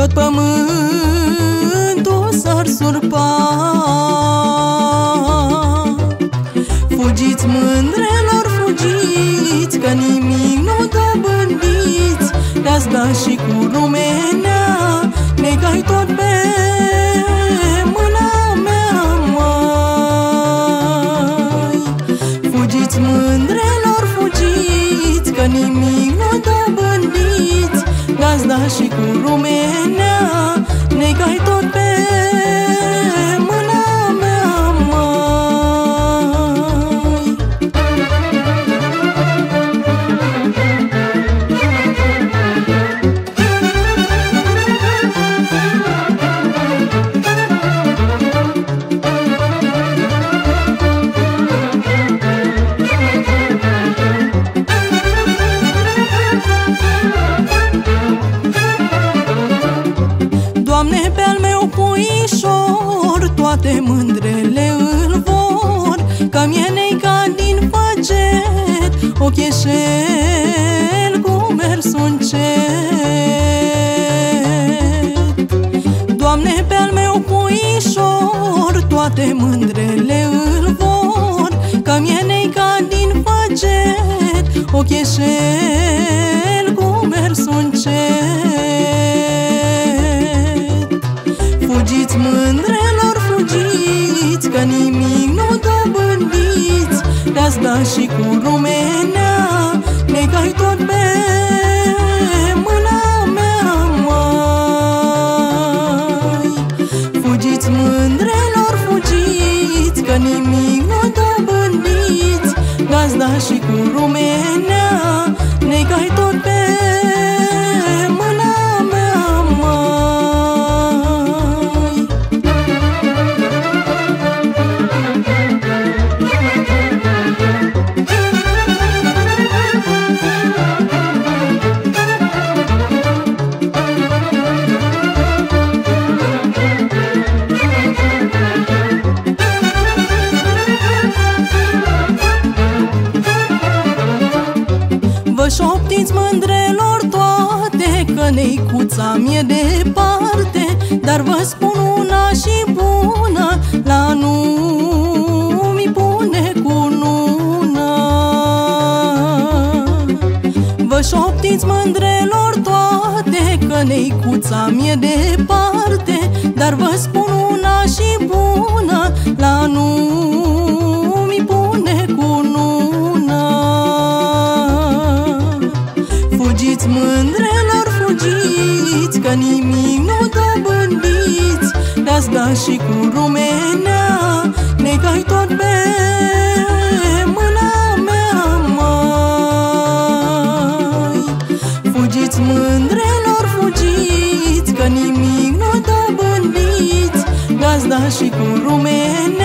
pământul s-ar surpa. Fugiți, mândrelor, fugiți, că nimic nu dobândiți. Le-ați dat și cu rumenea, necai tot pe mâna mea, măi. Fugiți, mândrelor, fugiți, că nimic nu dobândiți. Le-ați dat și cu rumenea, necai tot pe mâna mea, măi. Doamne, pe-al meu puișor, toate mândrele îl vor, ca mienei ca din făget, o cheșel cu mersul încet. Doamne, pe-al meu puișor, toate mândrele îl vor, ca mienei ca din făget, o cheșel cu mersul încet. Fugiți, mândrelor, fugiți, că nimic nu dobândiți. Le-ați dat și cu rumenea, necai tot pe mâna mea, măi. Fugiți, mândrelor, fugiți, că nimic nu dobândiți. Le-ați dat și cu rumenea, necai tot pe mâna mea, măi. Vă șoptiți, mândrelor, toate, că neicuța mi-e departe. Dar vă spun una și bună, la nu-mi pune cunună. Vă șoptiți, mândrelor, toate, că neicuța mi-e departe. Dar vă spun una și bună, la nu-mi pune cunună. Fugiți, mândrelor, fugiți, că nimic nu dobândiți. Le-ați dat și cu rumenea, necai tot pe mâna mea, măi. Fugiți, mândrelor, fugiți, că nimic nu dobândiți. Le-ați dat și cu rumenea,